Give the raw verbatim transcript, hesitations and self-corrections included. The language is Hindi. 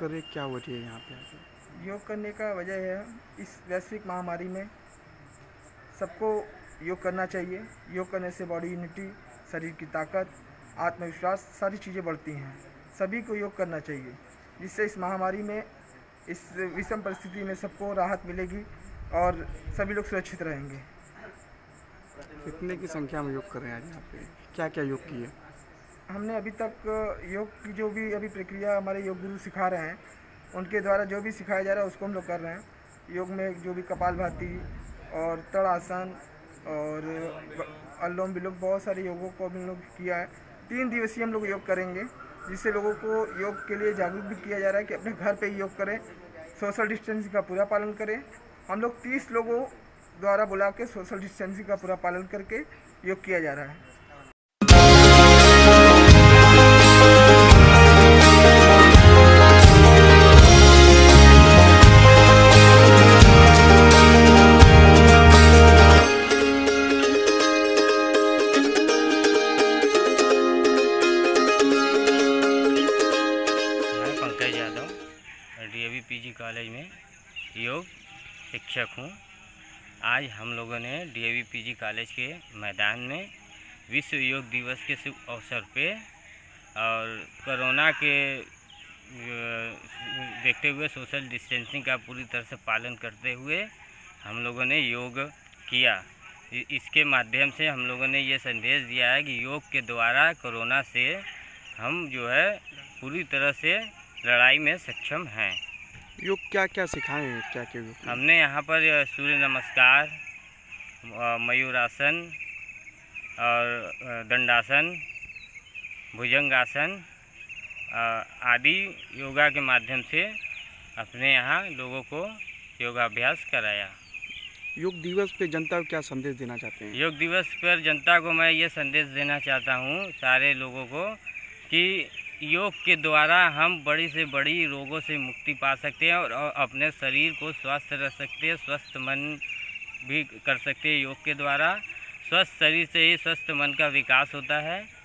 करें, क्या वजह है यहाँ पे आके? योग करने का वजह है इस वैश्विक महामारी में सबको योग करना चाहिए। योग करने से बॉडी यूनिटी, शरीर की ताकत, आत्मविश्वास सारी चीज़ें बढ़ती हैं। सभी को योग करना चाहिए, जिससे इस महामारी में, इस विषम परिस्थिति में सबको राहत मिलेगी और सभी लोग सुरक्षित रहेंगे। कितने की संख्या में योग कर रहे हैं आज यहाँ पे? क्या क्या योग किए? हमने अभी तक योग की जो भी अभी प्रक्रिया हमारे योग गुरु सिखा रहे हैं, उनके द्वारा जो भी सिखाया जा रहा है उसको हम लोग कर रहे हैं। योग में जो भी कपालभाति और तड़ासन और अनुलोम विलोम, बहुत सारे योगों को हम लोग किया है। तीन दिवसीय हम लोग योग करेंगे, जिससे लोगों को योग के लिए जागरूक भी किया जा रहा है कि अपने घर पे ही योग करें, सोशल डिस्टेंसिंग का पूरा पालन करें। हम लोग तीस लोगों द्वारा बुला के सोशल डिस्टेंसिंग का पूरा पालन करके योग किया जा रहा है। Pankaj Yadav DAV PG college में योग शिक्षक हूँ। आज हम लोगों ने डीएवी पीजी कॉलेज के मैदान में विश्व योग दिवस के शुभ अवसर पे और कोरोना के देखते हुए सोशल डिस्टेंसिंग का पूरी तरह से पालन करते हुए हम लोगों ने योग किया। इसके माध्यम से हम लोगों ने ये संदेश दिया है कि योग के द्वारा कोरोना से हम जो है पूरी तरह से लड़ाई में सक्षम हैं। योग क्या क्या सिखाए हैं? क्या क्या योग? हमने यहाँ पर सूर्य नमस्कार, मयूरासन और दंडासन, भुजंगासन आदि योगा के माध्यम से अपने यहाँ लोगों को योगाभ्यास कराया। योग दिवस पे जनता को क्या संदेश देना चाहते हैं? योग दिवस पर जनता को मैं ये संदेश देना चाहता हूँ, सारे लोगों को, कि योग के द्वारा हम बड़ी से बड़ी रोगों से मुक्ति पा सकते हैं और अपने शरीर को स्वस्थ रख सकते हैं, स्वस्थ मन भी कर सकते हैं। योग के द्वारा स्वस्थ शरीर से ही स्वस्थ मन का विकास होता है।